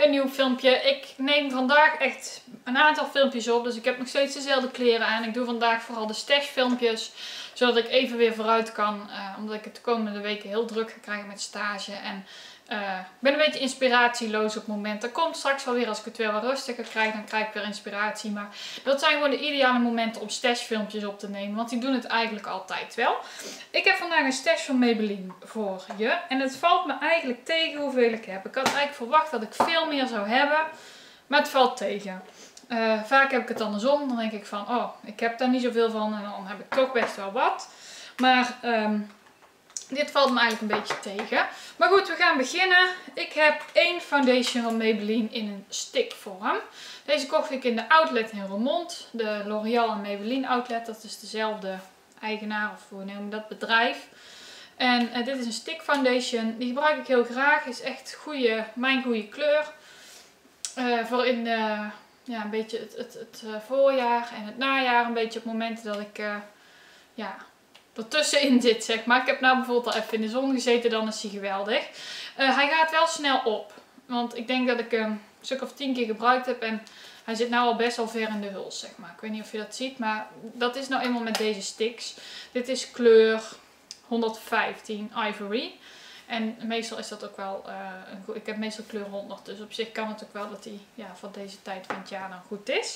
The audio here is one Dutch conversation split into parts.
bij een nieuw filmpje. Ik neem vandaag echt een aantal filmpjes op, dus ik heb nog steeds dezelfde kleren aan. Ik doe vandaag vooral de stash filmpjes, zodat ik even weer vooruit kan, omdat ik het de komende weken heel druk ga krijgen met stage. En ik ben een beetje inspiratieloos op het moment. Dat komt straks wel weer als ik het weer wat rustiger krijg, dan krijg ik weer inspiratie. Maar dat zijn gewoon de ideale momenten om stash filmpjes op te nemen, want die doen het eigenlijk altijd wel. Ik heb vandaag een stash van Maybelline voor je. En het valt me eigenlijk tegen hoeveel ik heb. Ik had eigenlijk verwacht dat ik veel meer zou hebben, maar het valt tegen. Vaak heb ik het andersom. Dan denk ik van, oh, ik heb daar niet zoveel van en dan heb ik toch best wel wat. Maar dit valt me eigenlijk een beetje tegen. Maar goed, we gaan beginnen. Ik heb één foundation van Maybelline in een stickvorm. Deze kocht ik in de outlet in Roermond. De L'Oréal en Maybelline outlet. Dat is dezelfde eigenaar of hoe noem je dat, bedrijf. En dit is een stick foundation. Die gebruik ik heel graag. Is echt mijn goede kleur. Voor in ja, een beetje het voorjaar en het najaar. Een beetje op momenten dat ik ja, ertussenin zit, zeg maar. Ik heb nou bijvoorbeeld al even in de zon gezeten, dan is hij geweldig. Hij gaat wel snel op. Want ik denk dat ik hem een stuk of 10 keer gebruikt heb en hij zit nou al best wel ver in de huls, zeg maar. Ik weet niet of je dat ziet, maar dat is nou eenmaal met deze sticks. Dit is kleur 115 Ivory. En meestal is dat ook wel, ik heb meestal kleur 100, dus op zich kan het ook wel dat die voor deze tijd van het jaar dan goed is.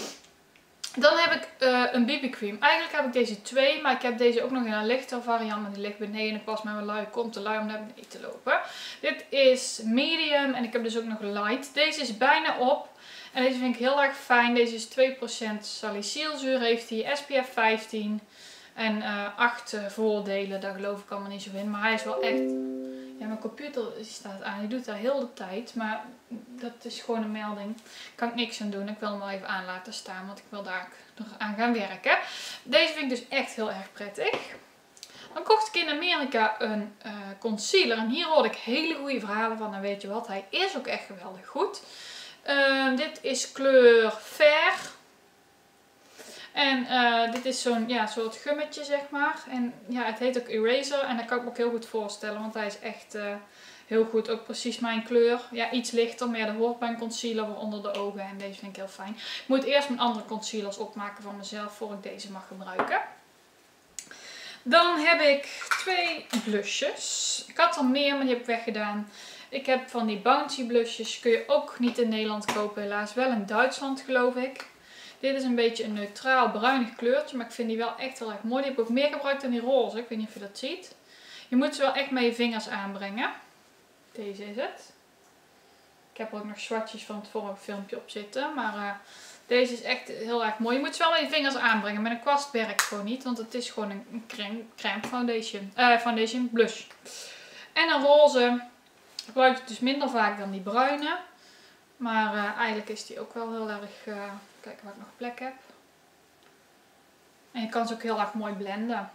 Dan heb ik een BB cream. Eigenlijk heb ik deze twee, maar ik heb deze ook nog in een lichter variant. Maar die ligt beneden. Ik was met mijn lui, komt te lui om naar beneden te lopen. Dit is medium en ik heb dus ook nog light. Deze is bijna op. En deze vind ik heel erg fijn. Deze is 2% salicylzuur. Heeft hij SPF 15. En 8 voordelen. Daar geloof ik allemaal niet zo in. Maar hij is wel echt... Ja, mijn computer staat aan. Die doet dat heel de tijd. Maar dat is gewoon een melding. Kan ik niks aan doen. Ik wil hem wel even aan laten staan. Want ik wil daar aan gaan werken. Deze vind ik dus echt heel erg prettig. Dan kocht ik in Amerika een concealer. En hier hoorde ik hele goede verhalen van. En weet je wat? Hij is ook echt geweldig goed. Dit is kleur Fair. En dit is zo'n soort gummetje, zeg maar. En ja, het heet ook Eraser. En dat kan ik me ook heel goed voorstellen. Want hij is echt heel goed. Ook precies mijn kleur. Ja, iets lichter. Maar dat hoort bij een concealer voor onder de ogen. En deze vind ik heel fijn. Ik moet eerst mijn andere concealers opmaken van mezelf. Voor ik deze mag gebruiken. Dan heb ik 2 blushes. Ik had er meer, maar die heb ik weggedaan. Ik heb van die Bouncy blushes. Kun je ook niet in Nederland kopen, helaas. Wel in Duitsland, geloof ik. Dit is een beetje een neutraal bruinig kleurtje, maar ik vind die wel echt heel erg mooi. Die heb ik ook meer gebruikt dan die roze. Ik weet niet of je dat ziet. Je moet ze wel echt met je vingers aanbrengen. Deze is het. Ik heb er ook nog swatches van het vorige filmpje op zitten. Maar deze is echt heel erg mooi. Je moet ze wel met je vingers aanbrengen. Met een kwast werkt gewoon niet, want het is gewoon een crème foundation. Foundation blush. En een roze gebruik ik dus minder vaak dan die bruine. Maar eigenlijk is die ook wel heel erg... Kijken waar ik nog plek heb. En je kan ze ook heel erg mooi blenden.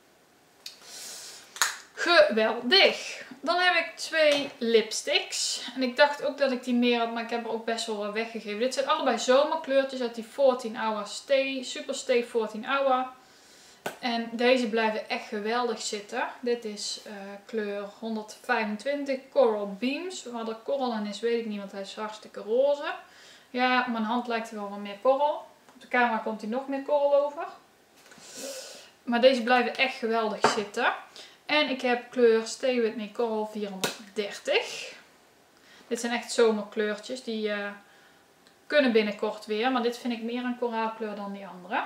Geweldig! Dan heb ik 2 lipsticks. En ik dacht ook dat ik die meer had, maar ik heb er ook best wel wat weggegeven. Dit zijn allebei zomerkleurtjes uit die 14 Hour Stay. Super Stay 14 Hour. En deze blijven echt geweldig zitten. Dit is kleur 125 Coral Beams. Waar er korrel in is weet ik niet, want hij is hartstikke roze. Ja, op mijn hand lijkt er wel wat meer korrel. Op de camera komt hij nog meer korrel over. Maar deze blijven echt geweldig zitten. En ik heb kleur Stay With Me Coral 430. Dit zijn echt zomerkleurtjes. Die kunnen binnenkort weer. Maar dit vind ik meer een koraalkleur dan die andere.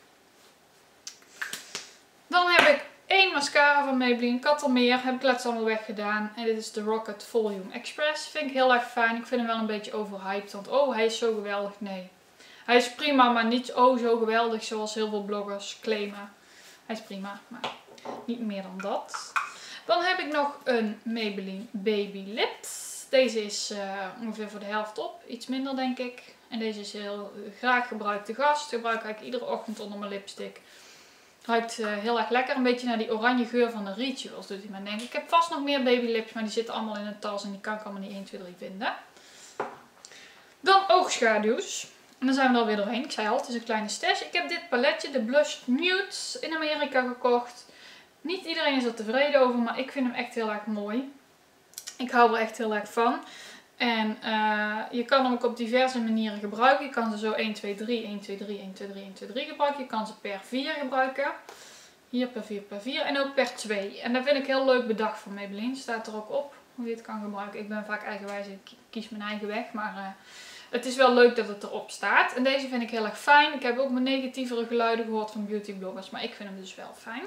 Dan heb ik 1 mascara van Maybelline. Ik had er meer. Heb ik laatst allemaal weggedaan. En dit is de Rocket Volume Express. Vind ik heel erg fijn. Ik vind hem wel een beetje overhyped. Want oh, hij is zo geweldig. Nee. Hij is prima, maar niet zo geweldig zoals heel veel bloggers claimen. Hij is prima, maar niet meer dan dat. Dan heb ik nog een Maybelline Baby Lips. Deze is ongeveer voor de helft op. Iets minder, denk ik. En deze is heel graag gebruikte gast. Ik gebruik eigenlijk iedere ochtend onder mijn lipstick. Ruikt heel erg lekker. Een beetje naar die oranje geur van de Rituals doet hij me denken. Ik heb vast nog meer babylips, maar die zitten allemaal in een tas. En die kan ik allemaal niet 1, 2, 3 vinden. Dan oogschaduws. En dan zijn we er alweer doorheen. Ik zei al, het is een kleine stash. Ik heb dit paletje, de Blush Nudes, in Amerika gekocht. Niet iedereen is er tevreden over, maar ik vind hem echt heel erg mooi. Ik hou er echt heel erg van. En je kan hem ook op diverse manieren gebruiken. Je kan ze zo 1, 2, 3, 1, 2, 3, 1, 2, 3, 1, 2, 3 gebruiken. Je kan ze per 4 gebruiken. Hier per 4, per 4 en ook per 2. En dat vind ik heel leuk bedacht van Maybelline. Staat er ook op hoe je het kan gebruiken. Ik ben vaak eigenwijs, ik kies mijn eigen weg. Maar het is wel leuk dat het erop staat. En deze vind ik heel erg fijn. Ik heb ook mijn negatievere geluiden gehoord van beautybloggers. Maar ik vind hem dus wel fijn.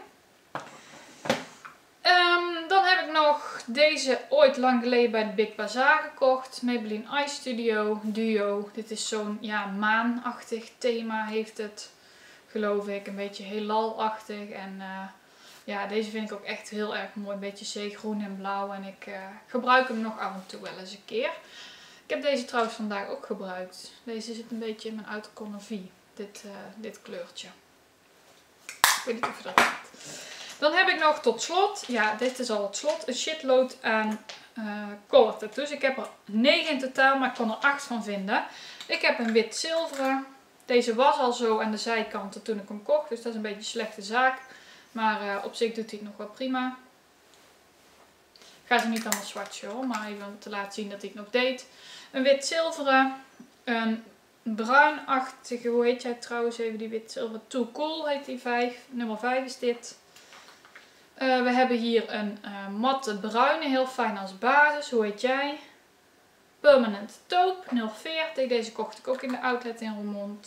Dan heb ik nog deze ooit lang geleden bij de Big Bazaar gekocht. Maybelline Eye Studio Duo. Dit is zo'n maanachtig thema heeft het. Geloof ik. Een beetje heelalachtig. En ja, deze vind ik ook echt heel erg mooi. Een beetje zeegroen en blauw. En ik gebruik hem nog af en toe wel eens een keer. Ik heb deze trouwens vandaag ook gebruikt. Deze zit een beetje in mijn Outer Corner V. Dit kleurtje. Ik weet niet of je dat ziet. Dan heb ik nog tot slot, ja dit is al het slot, een shitload aan color tattoos. Ik heb er 9 in totaal, maar ik kon er 8 van vinden. Ik heb een wit zilveren. Deze was al zo aan de zijkanten toen ik hem kocht, dus dat is een beetje een slechte zaak. Maar op zich doet hij het nog wel prima. Ik ga ze niet allemaal swatchen hoor, maar even om te laten zien dat hij het nog deed. Een wit zilveren, een bruinachtige, hoe heet jij trouwens even die wit zilveren? Too Cool heet die 5, nummer 5 is dit. We hebben hier een matte bruine, heel fijn als basis. Hoe heet jij? Permanent Taupe 040. Deze kocht ik ook in de outlet in Roermond.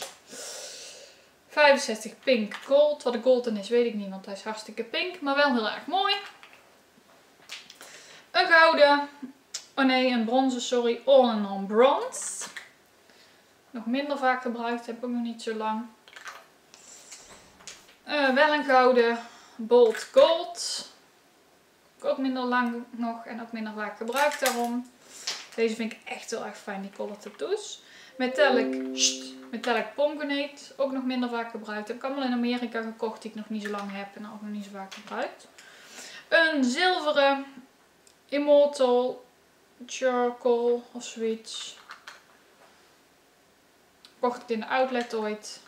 65 Pink Gold. Wat de golden is weet ik niet, want hij is hartstikke pink. Maar wel heel erg mooi. Een gouden. Oh nee, een bronzen, sorry. All in On Bronze. Nog minder vaak gebruikt, heb ik ook nog niet zo lang. Wel een gouden. Bold Gold. Ook minder lang nog en ook minder vaak gebruikt daarom. Deze vind ik echt heel erg fijn, die color tattoos. Metallic Pomegranate. Ook nog minder vaak gebruikt. Heb ik allemaal in Amerika gekocht die ik nog niet zo lang heb en ook nog niet zo vaak gebruikt. Een zilveren Immortal Charcoal of zoiets. Kocht ik in de outlet ooit.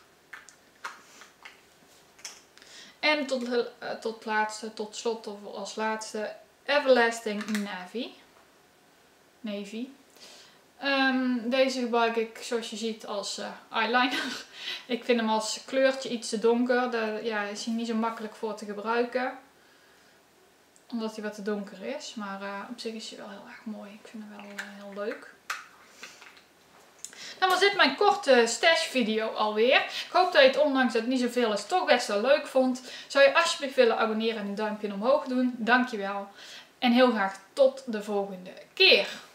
En tot slot of als laatste Everlasting Navy. Deze gebruik ik zoals je ziet als eyeliner. Ik vind hem als kleurtje iets te donker. Daar is hij niet zo makkelijk voor te gebruiken. Omdat hij wat te donker is. Maar op zich is hij wel heel erg mooi. Ik vind hem wel heel leuk. Nou, was dit mijn korte stash video alweer. Ik hoop dat je het, ondanks dat het niet zoveel is, toch best wel leuk vond. Zou je alsjeblieft willen abonneren en een duimpje omhoog doen. Dankjewel. En heel graag tot de volgende keer.